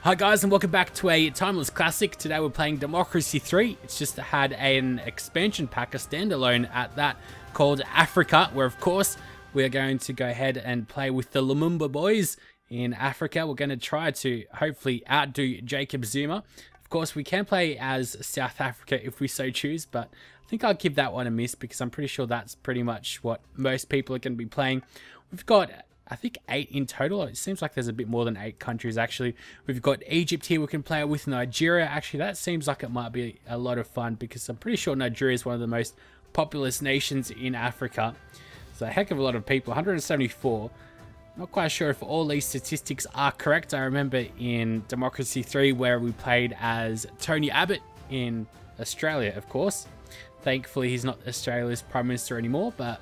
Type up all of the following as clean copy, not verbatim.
Hi guys, and welcome back to a Timeless Classic. Today we're playing Democracy 3. It's just had an expansion pack, a standalone at that, called Africa, where of course we are going to go ahead and play with the Lumumba boys in Africa. We're going to try to hopefully outdo Jacob Zuma. Of course we can play as South Africa if we so choose, but I think I'll give that one a miss because I'm pretty sure that's pretty much what most people are going to be playing. We've got, I think, 8 in total. It seems like there's a bit more than 8 countries actually. We've got Egypt here we can play with, Nigeria. Actually, that seems like it might be a lot of fun because I'm pretty sure Nigeria is one of the most populous nations in Africa. So a heck of a lot of people, 174. Not quite sure if all these statistics are correct. I remember in Democracy 3 where we played as Tony Abbott in Australia, of course. Thankfully, he's not Australia's Prime Minister anymore, but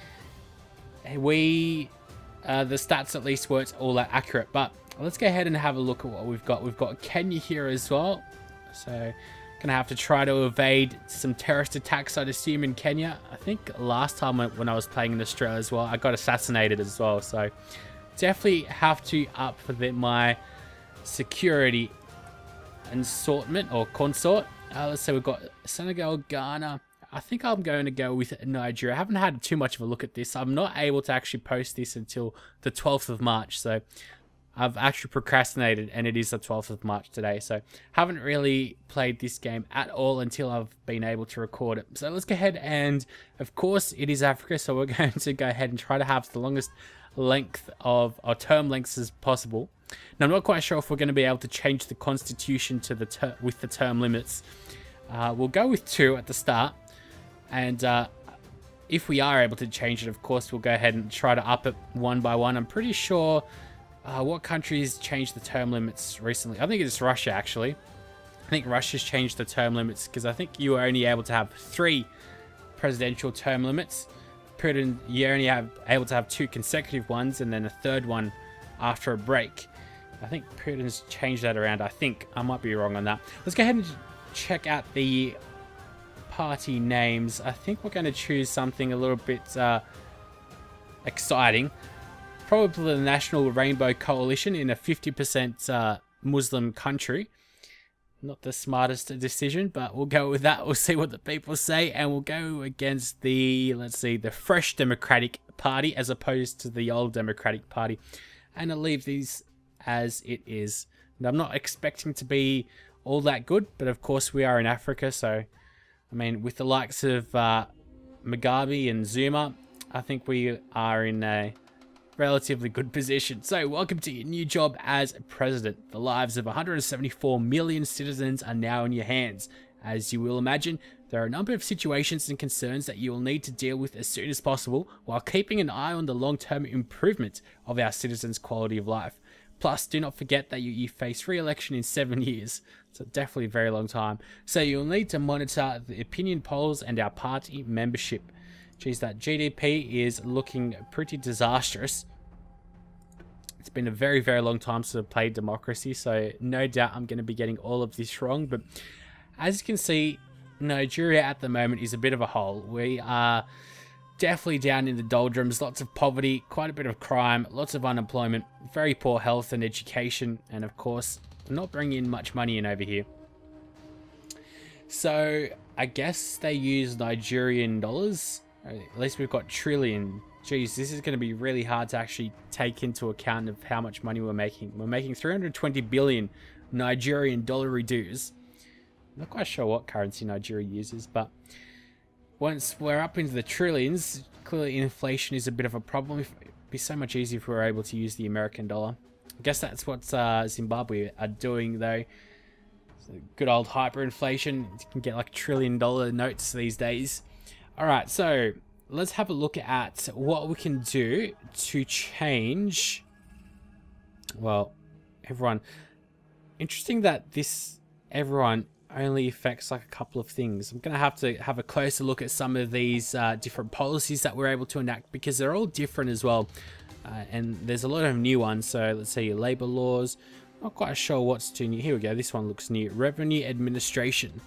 the stats at least weren't all that accurate. But let's go ahead and have a look at what we've got. We've got Kenya here as well, so gonna have to try to evade some terrorist attacks, I'd assume, in Kenya. I think last time when I was playing in Australia as well, I got assassinated as well, so definitely have to up for my security assortment or consort. Let's say we've got Senegal, Ghana. I think I'm going to go with Nigeria. I haven't had too much of a look at this. I'm not able to actually post this until the 12th of March. So I've actually procrastinated and it is the 12th of March today. So haven't really played this game at all until I've been able to record it. So let's go ahead and, of course, it is Africa. So we're going to go ahead and try to have the longest length of our term lengths as possible. Now, I'm not quite sure if we're going to be able to change the constitution to with the term limits. We'll go with 2 at the start. And if we are able to change it, of course, we'll go ahead and try to up it one by one. I'm pretty sure what countries changed the term limits recently. I think it's Russia, actually. I think Russia's changed the term limits because I think you were only able to have 3 presidential term limits. Putin, you're only able to have 2 consecutive ones and then a 3rd one after a break. I think Putin's changed that around. I think I might be wrong on that. Let's go ahead and check out the party names. I think we're going to choose something a little bit exciting. Probably the National Rainbow Coalition in a 50% Muslim country. Not the smartest decision, but we'll go with that. We'll see what the people say, and we'll go against the, let's see, the Fresh Democratic Party as opposed to the old Democratic Party. And I'll leave these as it is. And I'm not expecting to be all that good, but of course we are in Africa, so I mean, with the likes of Mugabe and Zuma, I think we are in a relatively good position. So, welcome to your new job as president. The lives of 174 million citizens are now in your hands. As you will imagine, there are a number of situations and concerns that you will need to deal with as soon as possible, while keeping an eye on the long-term improvement of our citizens' quality of life. Plus, do not forget that you face re-election in 7 years. So definitely a very long time. So you'll need to monitor the opinion polls and our party membership. Geez, that GDP is looking pretty disastrous. It's been a very, very long time since I've played Democracy, so no doubt I'm going to be getting all of this wrong. But as you can see, Nigeria at the moment is a bit of a hole. We are definitely down in the doldrums, lots of poverty, quite a bit of crime, lots of unemployment, very poor health and education, and of course, not bringing in much money in over here. So, I guess they use Nigerian dollars. At least we've got trillion. Geez, this is going to be really hard to actually take into account of how much money we're making. We're making 320 billion Nigerian dollar dues. Not quite sure what currency Nigeria uses, but once we're up into the trillions, clearly inflation is a bit of a problem. It'd be so much easier if we were able to use the American dollar. I guess that's what Zimbabwe are doing, though. So good old hyperinflation. You can get like $1 trillion notes these days. Alright, so let's have a look at what we can do to change, well, everyone. Interesting that everyone only affects like a couple of things. I'm going to have a closer look at some of these different policies that we're able to enact because they're all different as well. And there's a lot of new ones. So let's see, labor laws. Not quite sure what's too new. Here we go. This one looks new. Revenue administration.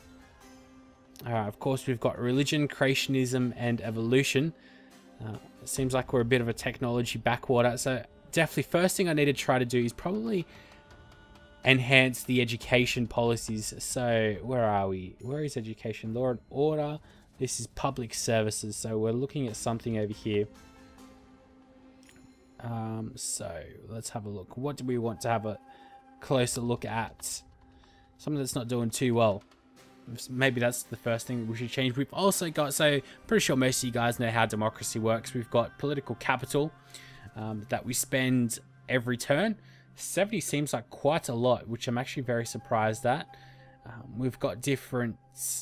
Of course, we've got religion, creationism, and evolution. It seems like we're a bit of a technology backwater. So definitely first thing I need to try to do is probably enhance the education policies. So where are we? Where is education? Law and order. This is public services. So we're looking at something over here. So let's have a look. What do we want to have a closer look at? Something that's not doing too well. Maybe that's the first thing we should change. We've also got, so pretty sure most of you guys know how democracy works. We've got political capital that we spend every turn. 70 seems like quite a lot, which I'm actually very surprised at. We've got different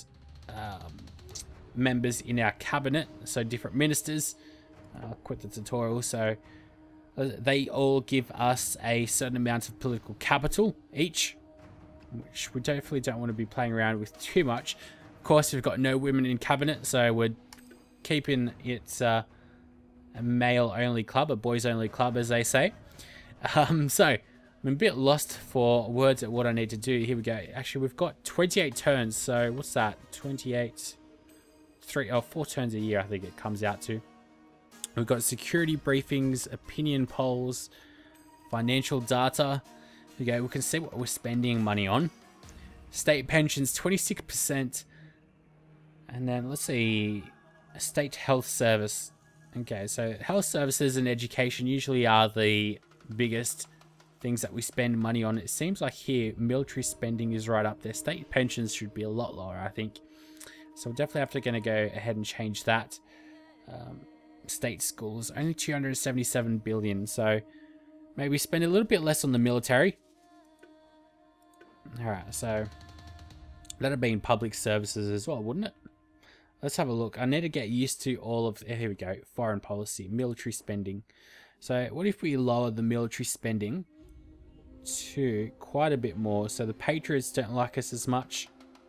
members in our cabinet, so different ministers. I'll quit the tutorial. So they all give us a certain amount of political capital each, which we definitely don't want to be playing around with too much. Of course, we've got no women in cabinet, so we're keeping it a male-only club, a boys-only club, as they say. So I'm a bit lost for words at what I need to do. Here we go. Actually, we've got 28 turns, so what's that? 28, 4 turns a year, I think it comes out to. We've got security briefings, opinion polls, financial data. Here we go. We can see what we're spending money on. State pensions, 26%. And then let's see, a state health service. Okay, so health services and education usually are the biggest things that we spend money on. It seems like here military spending is right up there. State pensions should be a lot lower, I think. So we're definitely going to go ahead and change that. State schools, only 277 billion, so maybe spend a little bit less on the military. Alright, so that'd have been public services as well, wouldn't it? Let's have a look. I need to get used to all of, here we go, foreign policy, military spending. So what if we lower the military spending to quite a bit more, so the patriots don't like us as much.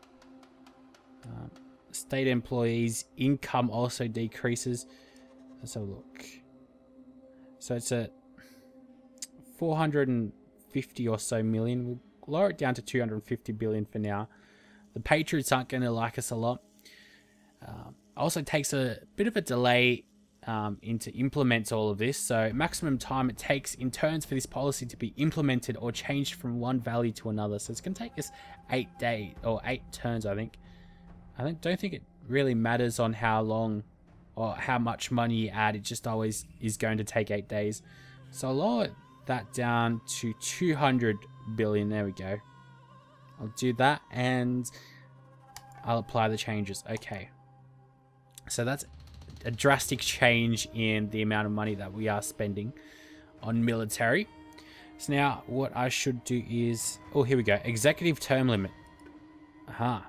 State employees income also decreases. Let's have a look. So it's at 450 or so million. We'll lower it down to 250 billion for now. The patriots aren't going to like us a lot. Also takes a bit of a delay to implement all of this. So maximum time it takes in turns for this policy to be implemented or changed from one value to another. So it's going to take us 8 days or 8 turns, I think. Don't think it really matters on how long or how much money you add. It just always is going to take 8 days. So I'll lower that down to 200 billion. There we go. I'll do that and I'll apply the changes. Okay. So that's a drastic change in the amount of money that we are spending on military. So now what I should do is, oh, here we go. Executive term limit. Aha.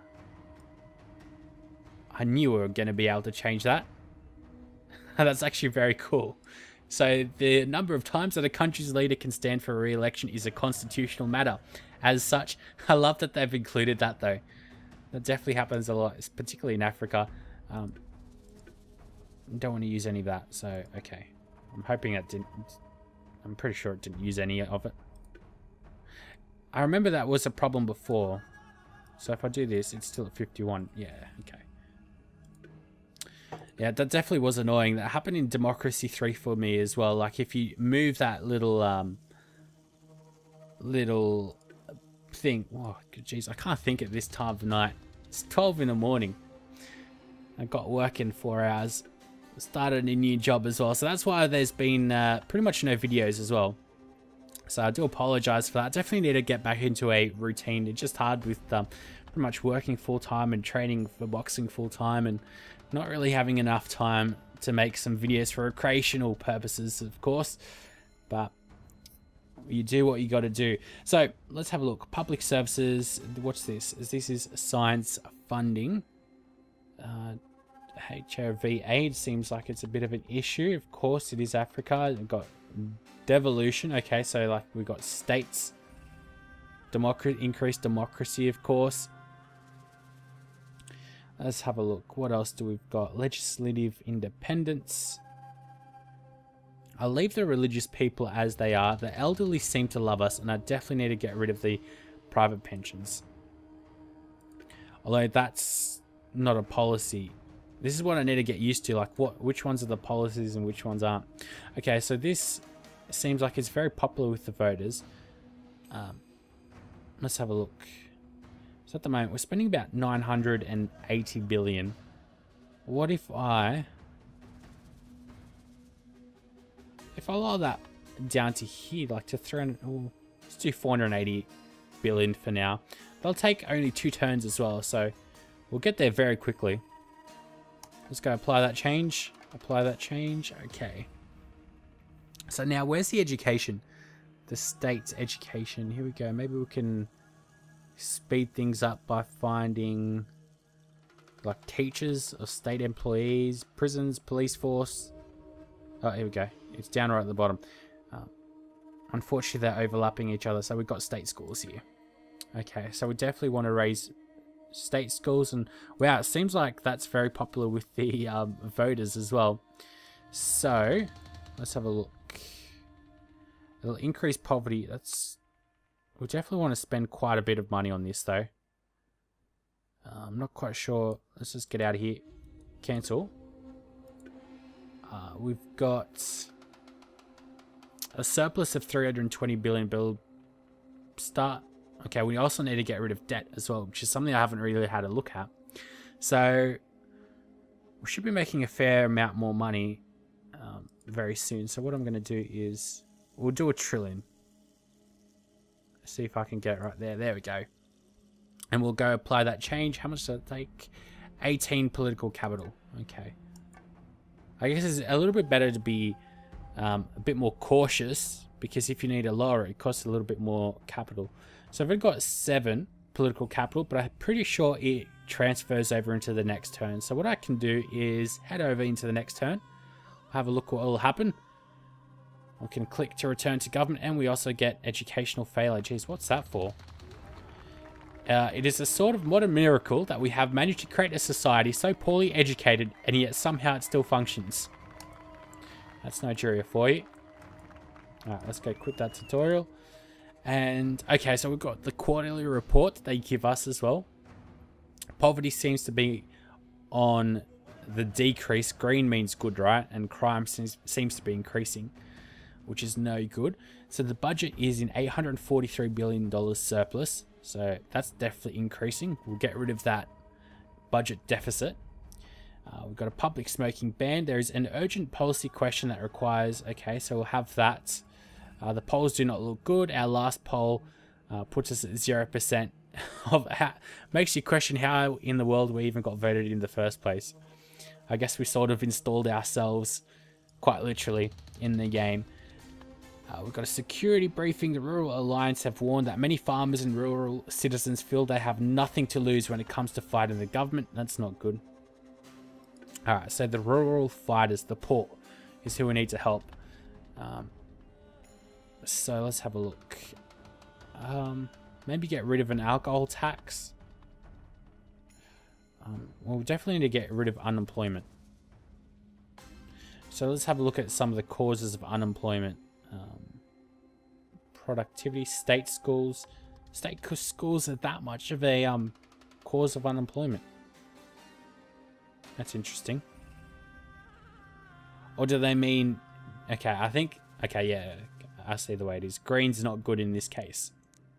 I knew we were going to be able to change that. That's actually very cool. So the number of times that a country's leader can stand for a re-election is a constitutional matter. As such, I love that they've included that though. That definitely happens a lot, particularly in Africa. Don't want to use any of that, so okay. I'm hoping that didn't... I'm pretty sure it didn't use any of it. I remember that was a problem before. So if I do this, it's still at 51. Yeah, okay. Yeah, that definitely was annoying. That happened in Democracy 3 for me as well. Like, if you move that little thing... Oh, jeez, I can't think at this time of night. It's 12 in the morning. I got work in 4 hours. Started a new job as well. So that's why there's been pretty much no videos as well. So I do apologize for that. Definitely need to get back into a routine. It's just hard with pretty much working full-time and training for boxing full-time and not really having enough time to make some videos for recreational purposes, of course. But you do what you got to do. So let's have a look. Public services. What's this? This is science funding. HRV aid seems like it's a bit of an issue. Of course, it is Africa. We've got devolution. Okay, so like we've got states. Increased democracy, of course. Let's have a look. What else do we've got? Legislative independence. I'll leave the religious people as they are. The elderly seem to love us, and I definitely need to get rid of the private pensions. Although that's not a policy. This is what I need to get used to, like which ones are the policies and which ones aren't. Okay, so this seems like it's very popular with the voters. let's have a look. So at the moment, we're spending about 980 billion. What if I lower that down to here, like to 300, oh, let's do 480 billion for now. They'll take only 2 turns as well, so we'll get there very quickly. Let's go apply that change. Apply that change. Okay. So now, where's the education? The state's education. Here we go. Maybe we can speed things up by finding like teachers or state employees, prisons, police force. Oh, here we go. It's down right at the bottom. Unfortunately, they're overlapping each other, so we've got state schools here. Okay, so we definitely want to raise state schools, and wow, it seems like that's very popular with the voters as well. So let's have a look. It'll increase poverty. We definitely want to spend quite a bit of money on this though. I'm not quite sure. Let's just get out of here. Cancel. We've got a surplus of 320 billion. Build. Start. Okay, we also need to get rid of debt as well, which is something I haven't really had a look at. So we should be making a fair amount more money very soon. So what I'm going to do is we'll do 1 trillion. Let's see if I can get it right there. There we go. And we'll go apply that change. How much does it take? 18 political capital. Okay. I guess it's a little bit better to be a bit more cautious, because if you need to lower it, it costs a little bit more capital. So I've got 7 political capital, but I'm pretty sure it transfers over into the next turn. So what I can do is head over into the next turn, have a look what will happen. We can click to return to government, and we also get educational failure. Geez, what's that for? It is a sort of modern miracle that we have managed to create a society so poorly educated, and yet somehow it still functions. That's Nigeria for you. Alright, let's go quit that tutorial. And, okay, so we've got the quarterly report that they give us as well. Poverty seems to be on the decrease. Green means good, right? And crime seems to be increasing, which is no good. So the budget is in $843 billion surplus. So that's definitely increasing. We'll get rid of that budget deficit. We've got a public smoking ban. There is an urgent policy question that requires... Okay, so we'll have that. The polls do not look good. Our last poll puts us at 0%. Makes you question how in the world we even got voted in the first place. I guess we sort of installed ourselves, quite literally, in the game. We've got a security briefing. The Rural Alliance have warned that many farmers and rural citizens feel they have nothing to lose when it comes to fighting the government. That's not good. Alright, so the rural fighters, the poor, is who we need to help. So let's have a look. Maybe get rid of an alcohol tax. Well, we definitely need to get rid of unemployment. So let's have a look at some of the causes of unemployment. Productivity, state schools. State schools are that much of a cause of unemployment. That's interesting. Or do they mean... Okay, I think... Okay, yeah, I see the way it is. Green's not good in this case.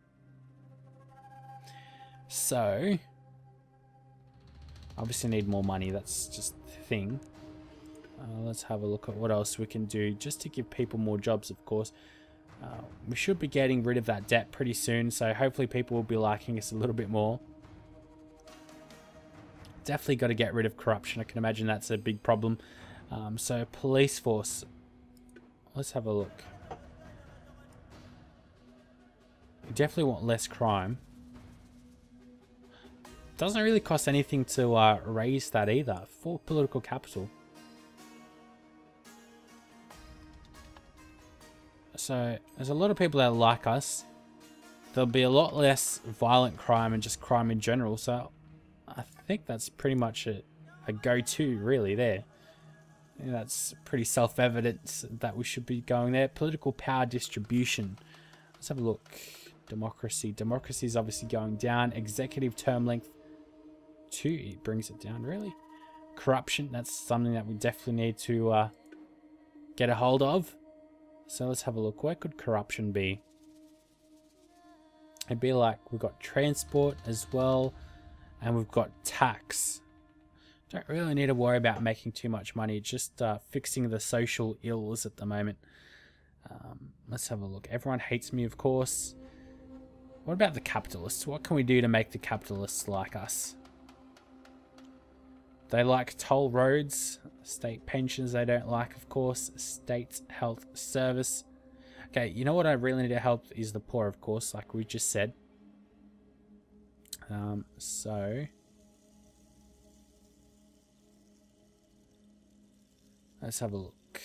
So... obviously need more money, that's just the thing. Let's have a look at what else we can do just to give people more jobs, of course. We should be getting rid of that debt pretty soon, so hopefully people will be liking us a little bit more. Definitely got to get rid of corruption. I can imagine that's a big problem. So police force. Let's have a look. We definitely want less crime. Doesn't really cost anything to raise that either. For political capital. So there's a lot of people that like us. There'll be a lot less violent crime and just crime in general. So I think that's pretty much a go-to really there. And that's pretty self-evident that we should be going there. Political power distribution. Let's have a look. Democracy. Democracy is obviously going down. Executive term length 2. It brings it down really. Corruption. That's something that we definitely need to get a hold of. So let's have a look. Where could corruption be? It'd be like we've got transport as well, and we've got tax. Don't really need to worry about making too much money, just fixing the social ills at the moment. Let's have a look. Everyone hates me, of course. What about the capitalists? What can we do to make the capitalists like us? They like toll roads, state pensions they don't like, of course, state health service. Okay, you know what I really need to help is the poor, of course, like we just said. So let's have a look.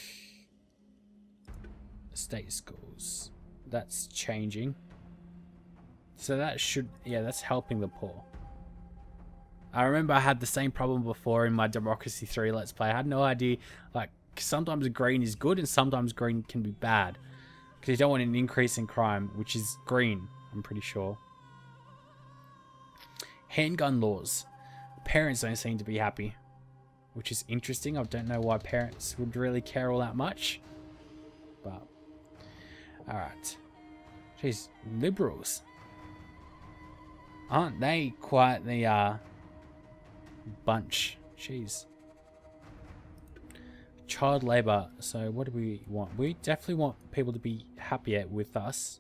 State schools. That's changing. So that should, yeah, that's helping the poor. I remember I had the same problem before in my Democracy 3 Let's Play. I had no idea, like, sometimes green is good and sometimes green can be bad. Because you don't want an increase in crime, which is green, I'm pretty sure. Handgun laws. Parents don't seem to be happy, which is interesting. I don't know why parents would really care all that much. But, alright. Jeez, liberals. Aren't they quite the bunch? Jeez. Child labor. So what do we want? We definitely want people to be happier with us.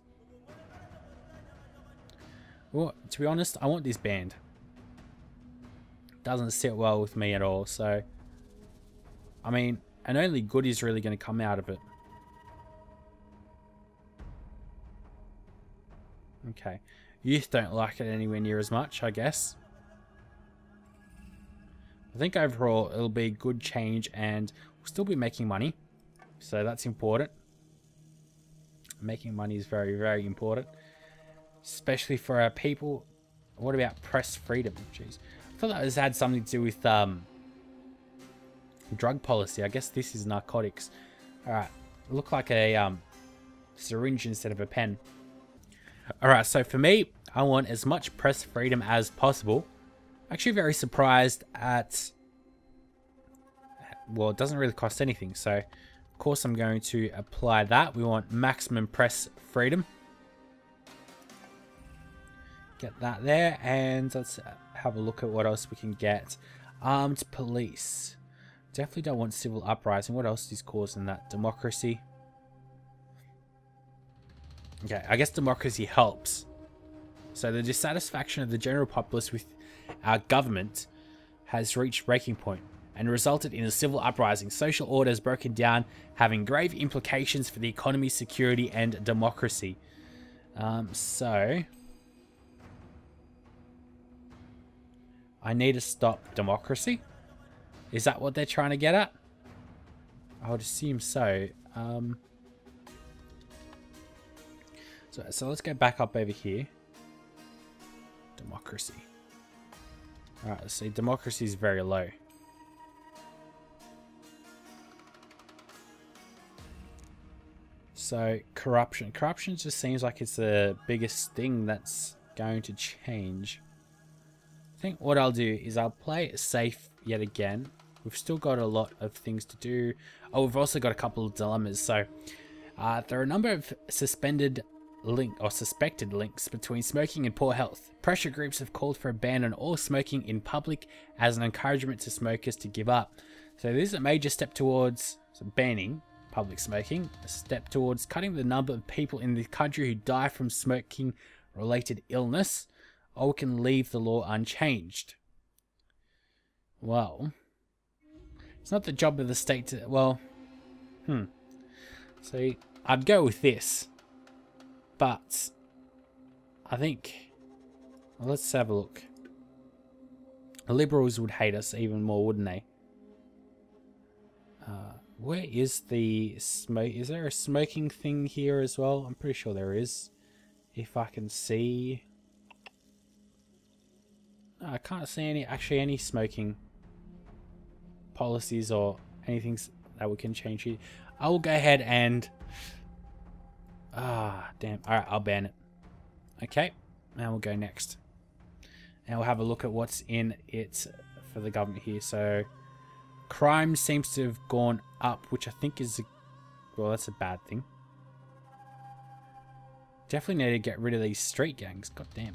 Well, to be honest, I want this banned. Doesn't sit well with me at all. So, I mean, and only good is really going to come out of it. Okay. Youth don't like it anywhere near as much, I guess. I think overall it'll be a good change and we'll still be making money. So that's important. Making money is very, very important. Especially for our people. What about press freedom? Jeez. I thought that had something to do with drug policy. I guess this is narcotics. Alright. Look like a syringe instead of a pen. Alright, so for me, I want as much press freedom as possible. Actually very surprised at... Well, it doesn't really cost anything, so of course I'm going to apply that. We want maximum press freedom. Get that there, and let's have a look at what else we can get. Armed police. Definitely don't want civil uprising. What else is causing that? Democracy. Okay, I guess democracy helps. So the dissatisfaction of the general populace with our government has reached breaking point and resulted in a civil uprising. Social order has broken down, having grave implications for the economy, security, and democracy. So I need to stop democracy. Is that what they're trying to get at? I would assume so. So let's go back up over here. Democracy. Alright, see, democracy is very low. So, corruption. Corruption just seems like it's the biggest thing that's going to change. I think what I'll do is I'll play it safe yet again. We've still got a lot of things to do. Oh, we've also got a couple of dilemmas. So, there are a number of suspected links between smoking and poor health. Pressure groups have called for a ban on all smoking in public as an encouragement to smokers to give up. So this is a major step towards banning public smoking, a step towards cutting the number of people in the country who die from smoking related illness, or we can leave the law unchanged. Well, it's not the job of the state to, well, so I'd go with this. But I think, well, let's have a look. The liberals would hate us even more, wouldn't they? Where is the smoke? Is there a smoking thing here as well? I'm pretty sure there is. If I can see. No, I can't see any smoking policies or anything that we can change here. I will go ahead and... damn. Alright, I'll ban it. Okay, and we'll go next. And we'll have a look at what's in it for the government here. So, crime seems to have gone up, which I think is... well, that's a bad thing. Definitely need to get rid of these street gangs. God damn.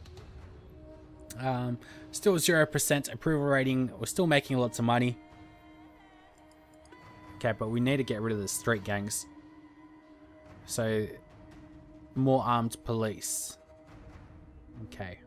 Still 0% approval rating. We're still making lots of money. Okay, but we need to get rid of the street gangs. So, more armed police. Okay.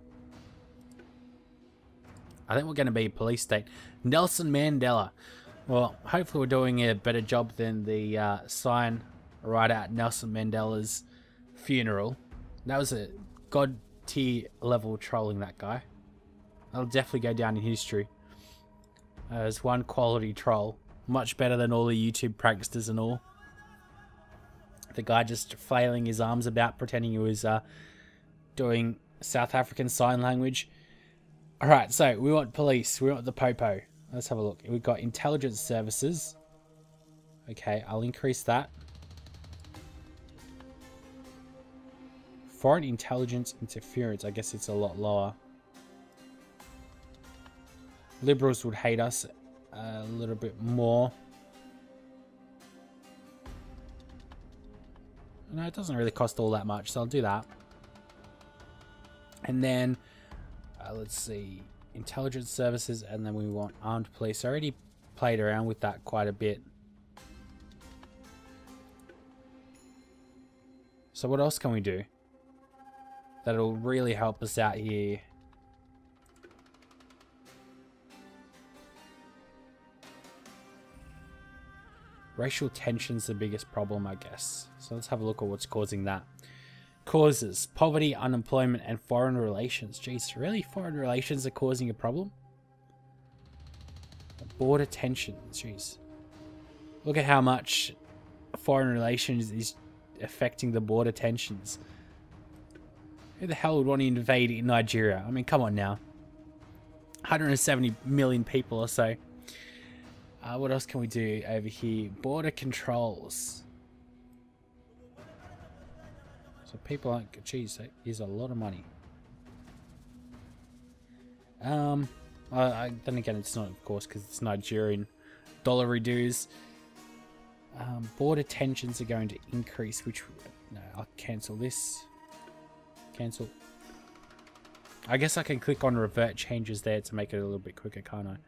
I think we're going to be a police state. Nelson Mandela. Well, hopefully we're doing a better job than the sign right at Nelson Mandela's funeral. That was a god tier level trolling, that guy. That'll definitely go down in history as one quality troll. Much better than all the YouTube pranksters and all. The guy just flailing his arms about, pretending he was doing South African sign language. Alright, so we want police. We want the popo. Let's have a look. We've got intelligence services. Okay, I'll increase that. Foreign intelligence interference. I guess it's a lot lower. Liberals would hate us a little bit more. No, it doesn't really cost all that much, so I'll do that. And then, let's see, intelligence services, and then we want armed police. I already played around with that quite a bit. So what else can we do that'll really help us out here? Racial tension's the biggest problem, I guess. So let's have a look at what's causing that. Causes: poverty, unemployment, and foreign relations. Jeez, really? Foreign relations are causing a problem? Border tension. Jeez. Look at how much foreign relations is affecting the border tensions. Who the hell would want to invade Nigeria? I mean, come on now. 170 million people or so. What else can we do over here? Border controls. So people aren't... Geez, that is a lot of money. Then again, it's not, of course, because it's Nigerian dollar dues. Border tensions are going to increase, which... No, I'll cancel this. Cancel. I guess I can click on revert changes there to make it a little bit quicker, can't I?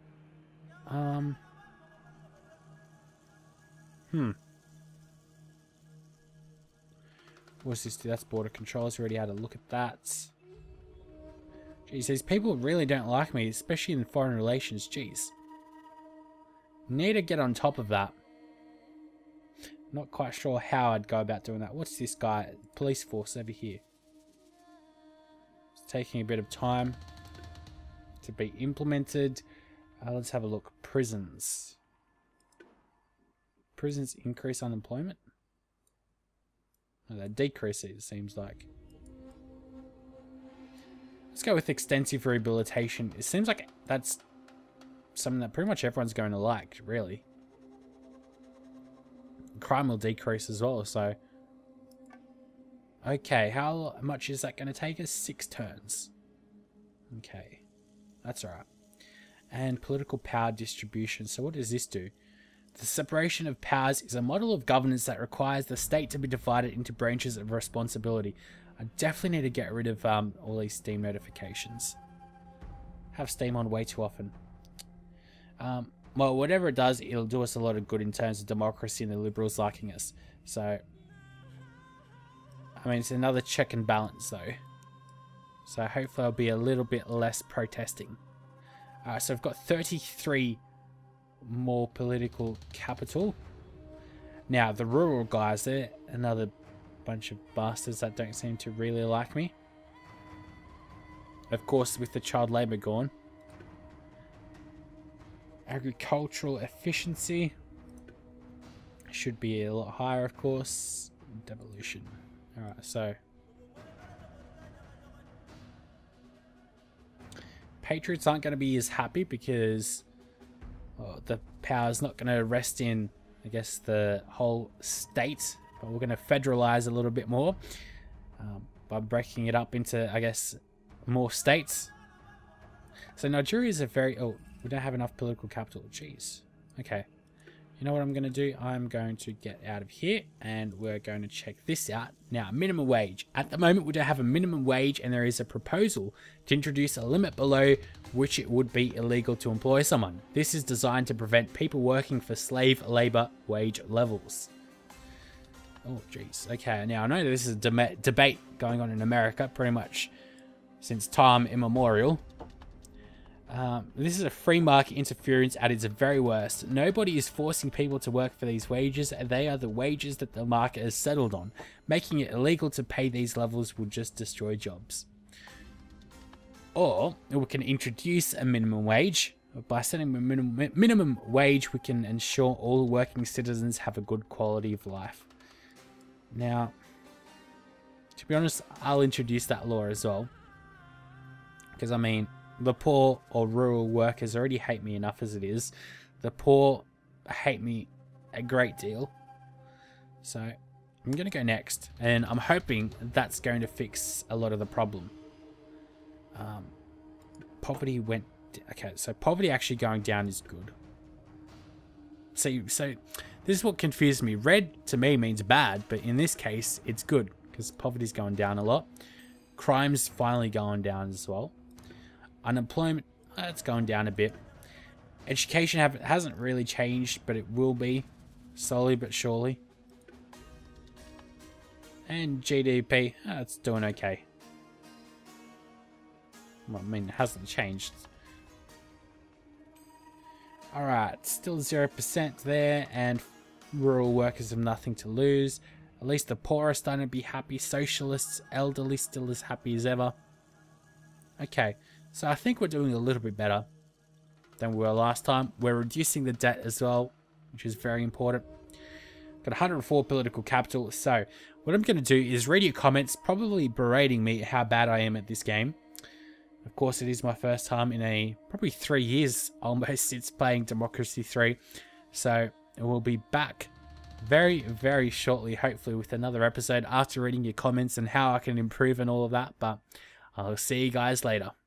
What's this do? That's border controls. We already had a look at that. Jeez, these people really don't like me, especially in foreign relations. Jeez. Need to get on top of that. Not quite sure how I'd go about doing that. What's this guy? Police force over here. It's taking a bit of time to be implemented. Let's have a look. Prisons. Prisons increase unemployment? No, they decrease it, seems like. Let's go with extensive rehabilitation. It seems like that's something that pretty much everyone's going to like, really. Crime will decrease as well, so... Okay, how much is that going to take us? 6 turns. Okay, that's alright. And political power distribution. So what does this do? The separation of powers is a model of governance that requires the state to be divided into branches of responsibility. I definitely need to get rid of all these Steam notifications. Have Steam on way too often. Well, whatever it does, it'll do us a lot of good in terms of democracy and the Liberals liking us. So, I mean, it's another check and balance though. So hopefully there'll be a little bit less protesting. So I've got 33 more political capital. Now, the rural guys, they're another bunch of bastards that don't seem to really like me. Of course, with the child labour gone. Agricultural efficiency should be a lot higher, of course. Devolution. Alright, so... Patriots aren't going to be as happy because the power's not going to rest in, I guess, the whole state. But we're going to federalize a little bit more by breaking it up into, I guess, more states. So Nigeria is a very... Oh, we don't have enough political capital. Jeez. Okay. You know what I'm going to do? I'm going to get out of here and we're going to check this out. Now, minimum wage. At the moment, we don't have a minimum wage and there is a proposal to introduce a limit below which it would be illegal to employ someone. This is designed to prevent people working for slave labor wage levels. Oh, jeez. Okay, now I know this is a debate going on in America pretty much since time immemorial. This is a free market interference at its very worst. Nobody is forcing people to work for these wages. They are the wages that the market has settled on. Making it illegal to pay these levels will just destroy jobs. Or we can introduce a minimum wage. By setting a minimum wage, we can ensure all working citizens have a good quality of life. Now, to be honest, I'll introduce that law as well. Because, I mean, the poor or rural workers already hate me enough as it is. The poor hate me a great deal. So I'm going to go next. And I'm hoping that's going to fix a lot of the problem. Poverty went... Okay, so poverty actually going down is good. So this is what confused me. Red to me means bad, but in this case, it's good. Because poverty's going down a lot. Crime's finally going down as well. Unemployment, it's going down a bit. Education hasn't really changed, but it will be slowly but surely. And GDP, it's doing okay. Well, I mean, it hasn't changed. Alright, still 0% there, and rural workers have nothing to lose. At least the poor are starting to be happy. Socialists, elderly, still as happy as ever. Okay. So I think we're doing a little bit better than we were last time. We're reducing the debt as well, which is very important. Got 104 political capital. So what I'm going to do is read your comments, probably berating me how bad I am at this game. Of course, it is my first time in probably 3 years almost since playing Democracy 3. So we'll be back very, very shortly, hopefully with another episode after reading your comments and how I can improve and all of that. But I'll see you guys later.